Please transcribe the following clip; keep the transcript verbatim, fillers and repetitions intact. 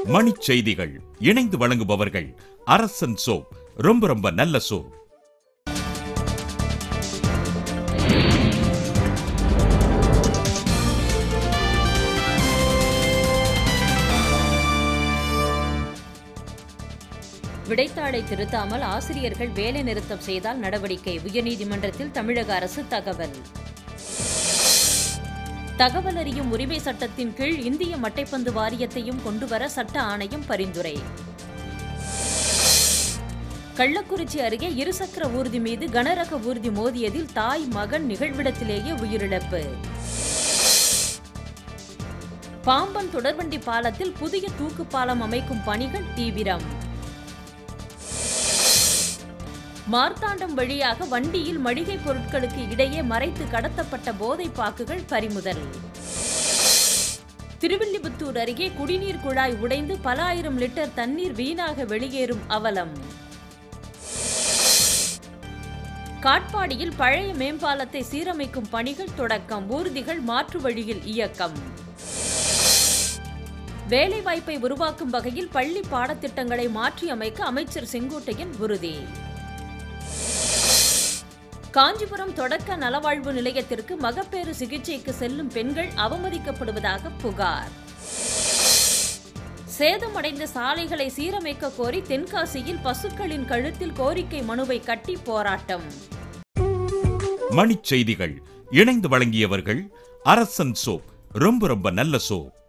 மணிச் செய்திகள் இணைந்து வழங்குபவர்கள் அரசன் சோப், ரொம்ப ரொம்ப நல்ல சோப். விடைத்தாளை திருத்தாமல் ஆசிரியர்கள் வேலை நிறுத்தம் செய்தால் நடவடிக்கை. உயர்நீதிமன்றத்தில் தமிழக அரசு தகவல். தகவல் அறியும் உரிமை சட்டத்தின் கீழ் இந்திய மட்டைப்பந்து வாரியத்தையும் கொண்டுவர சட்ட ஆணையம் பரிந்துரை. கள்ளக்குறிச்சி அருகே இருசக்கர ஊர்தி மீது கனரக ஊர்தி மோதியதில் தாய் மகன் நிகழ்விடத்திலேயே உயிரிழப்பு. பாம்பன் தொடர்வண்டி பாலத்தில் புதிய தூக்கு பாலம் அமைக்கும் பணிகள் தீவிரம். மார்த்தாண்டம் வழியாக வண்டியில் மளிகை பொருட்களுக்கு இடையே மறைத்து கடத்தப்பட்ட போதை பாக்குகள் பறிமுதல். திருவில்லிபுத்தூர் அருகே குடிநீர் குழாய் உடைந்து பல ஆயிரம் லிட்டர் தண்ணீர் வீணாக வெளியேறும் அவலம். காட்பாடியில் பழைய மேம்பாலத்தை சீரமைக்கும் பணிகள் தொடக்கம். ஊர்திகள் மாற்று வழியில் இயக்கம். வேலைவாய்ப்பை உருவாக்கும் வகையில் பள்ளி பாடத்திட்டங்களை மாற்றியமைக்க அமைச்சர் செங்கோட்டையன் உறுதி. காஞ்சிபுரம் தொடக்க நலவாழ்வு நிலையத்திற்கு மகப்பேறு சிகிச்சைக்கு செல்லும் பெண்கள் அவமதிக்கப்படுவதாக புகார். சேதமடைந்த சாலைகளை சீரமைக்க கோரி தென்காசியில் பசுக்களின் கழுத்தில் கோரிக்கை மனுவை கட்டி போராட்டம். மணிச் செய்திகள் இணைந்து வழங்கியவர்கள் அரசன் சோப், ரொம்ப ரொம்ப நல்ல சோப்.